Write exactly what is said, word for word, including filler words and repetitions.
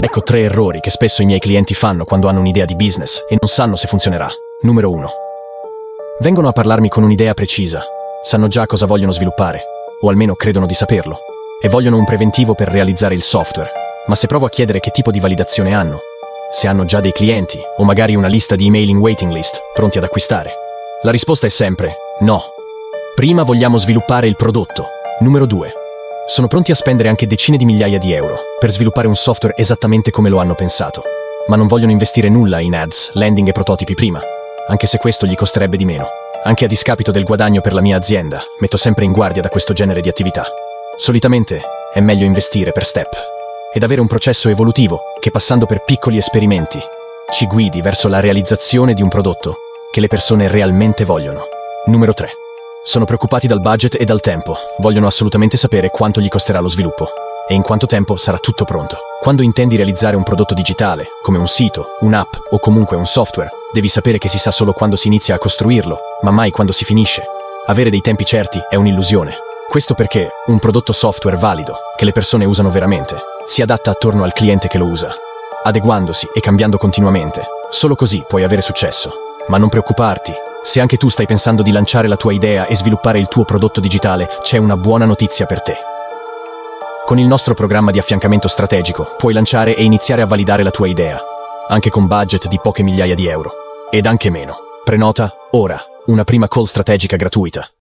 Ecco tre errori che spesso i miei clienti fanno quando hanno un'idea di business e non sanno se funzionerà. Numero uno. Vengono a parlarmi con un'idea precisa, sanno già cosa vogliono sviluppare, o almeno credono di saperlo, e vogliono un preventivo per realizzare il software. Ma se provo a chiedere che tipo di validazione hanno, se hanno già dei clienti, o magari una lista di email in waiting list, pronti ad acquistare, la risposta è sempre no. Prima vogliamo sviluppare il prodotto. Numero due. Sono pronti a spendere anche decine di migliaia di euro per sviluppare un software esattamente come lo hanno pensato, ma non vogliono investire nulla in ads, landing e prototipi prima, anche se questo gli costerebbe di meno. Anche a discapito del guadagno per la mia azienda, metto sempre in guardia da questo genere di attività. Solitamente è meglio investire per step ed avere un processo evolutivo che, passando per piccoli esperimenti, ci guidi verso la realizzazione di un prodotto che le persone realmente vogliono. Numero tre. Sono preoccupati dal budget e dal tempo, vogliono assolutamente sapere quanto gli costerà lo sviluppo e in quanto tempo sarà tutto pronto. Quando intendi realizzare un prodotto digitale, come un sito, un'app o comunque un software, devi sapere che si sa solo quando si inizia a costruirlo, ma mai quando si finisce. Avere dei tempi certi è un'illusione. Questo perché un prodotto software valido, che le persone usano veramente, si adatta attorno al cliente che lo usa, adeguandosi e cambiando continuamente. Solo così puoi avere successo. Ma non preoccuparti. Se anche tu stai pensando di lanciare la tua idea e sviluppare il tuo prodotto digitale, c'è una buona notizia per te. Con il nostro programma di affiancamento strategico puoi lanciare e iniziare a validare la tua idea, anche con budget di poche migliaia di euro, ed anche meno. Prenota ora una prima call strategica gratuita.